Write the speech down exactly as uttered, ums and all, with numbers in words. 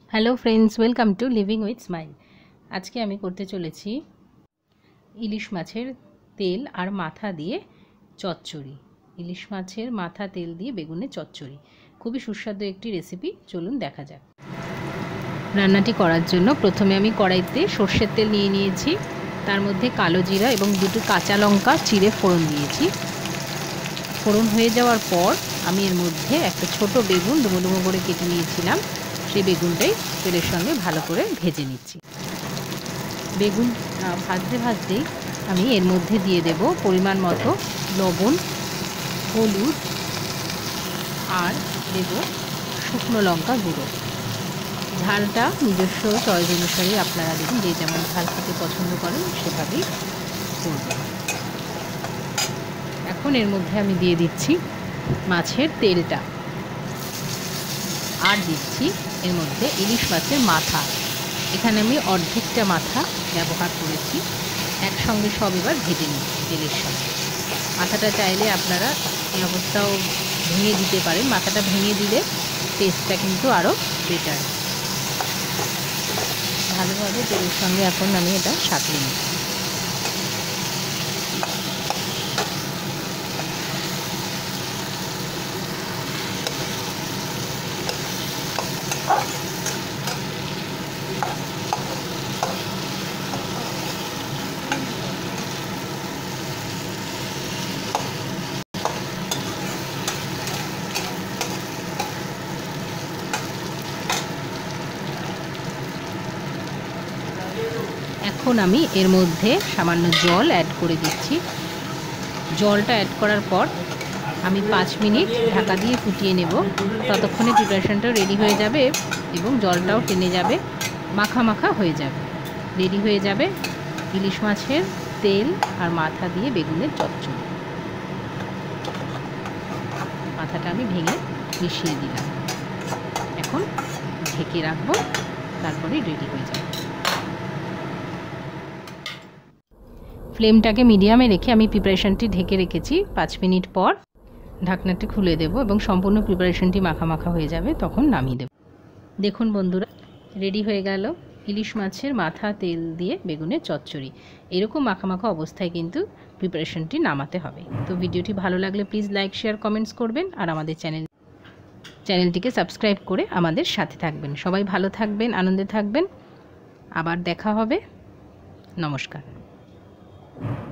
Hello friends, welcome to living with smile. আজকে আমি করতে চলেছি ইলিশ মাছের তেল আর মাথা দিয়ে চচ্চড়ি। ইলিশ মাছের মাথা তেল দিয়ে বেগুনের চচ্চড়ি খুবই সুস্বাদু একটি রেসিপি। চলুন দেখা যাক। রান্নাটি করার জন্য প্রথমে আমি কড়াইতে সর্ষের তেল নিয়ে নিয়েছি, তার মধ্যে কালো জিরা এবং দুটো কাঁচা লঙ্কা চিড়ে ফোড়ন দিয়েছি। ফোড়ন হয়ে যাওয়ার পর আমি এর মধ্যে একটা ছোট বেগুন ডুমো ডুমো করে কেটে নিয়েছিলাম, সেই বেগুনটাই তেলের সঙ্গে ভালো করে ভেজে নিচ্ছি। বেগুন ভাজতে ভাজতেই আমি এর মধ্যে দিয়ে দেব পরিমাণ মতো লবণ, হলুদ আর দেব শুকনো লঙ্কা গুঁড়ো। ঝালটা নিজস্ব চয়েস অনুসারে আপনারা দেখুন, যে যেমন ঝাল খেতে পছন্দ করেন সেভাবেই করবেন। এখন এর মধ্যে আমি দিয়ে দিচ্ছি মাছের তেলটা, আর দিচ্ছি এর মধ্যে ইলিশ মাছের মাথা। এখানে আমি অর্ধেকটা মাথা ব্যবহার করেছি। একসঙ্গে সব এবার ভেজে নিচ্ছি তেলের সঙ্গে। মাথাটা চাইলে আপনারা এই অবস্থাও ভেঙে দিতে পারেন, মাথাটা ভেঙে দিলে টেস্টটা কিন্তু আরও বেটার। ভালোভাবে তেলের সঙ্গে এখন আমি এটা সাঁতলে নিচ্ছি। এখন আমি এর মধ্যে সামান্য জল অ্যাড করে দিচ্ছি। জলটা অ্যাড করার পর আমি পাঁচ মিনিট ঢাকা দিয়ে ফুটিয়ে নেব। ততক্ষণে প্রিপারেশনটাও রেডি হয়ে যাবে এবং জলটাও টেনে যাবে, মাখা মাখা হয়ে যাবে। রেডি হয়ে যাবে ইলিশ মাছের তেল আর মাথা দিয়ে বেগুনের চচ্চড়ি। মাথাটা আমি ভেঙে মিশিয়ে দিলাম। এখন ঢেকে রাখবো, তারপরেই রেডি হয়ে যাবে। ফ্লেমটাকে মিডিয়ামে রেখে আমি প্রিপারেশনটি ঢেকে রেখেছি। পাঁচ মিনিট পর ঢাকনাটি খুলে দেব এবং সম্পূর্ণ প্রিপারেশনটি মাখা মাখা হয়ে যাবে, তখন নামিয়ে দেব। দেখুন বন্ধুরা, রেডি হয়ে গেল ইলিশ মাছের মাথা তেল দিয়ে বেগুনের চচ্চড়ি। এরকম মাখা মাখা অবস্থায় কিন্তু প্রিপারেশনটি নামাতে হবে। তো ভিডিওটি ভালো লাগলে প্লিজ লাইক, শেয়ার, কমেন্টস করবেন আর আমাদের চ্যানেল চ্যানেলটিকে সাবস্ক্রাইব করে আমাদের সাথে থাকবেন। সবাই ভালো থাকবেন, আনন্দে থাকবেন। আবার দেখা হবে। নমস্কার।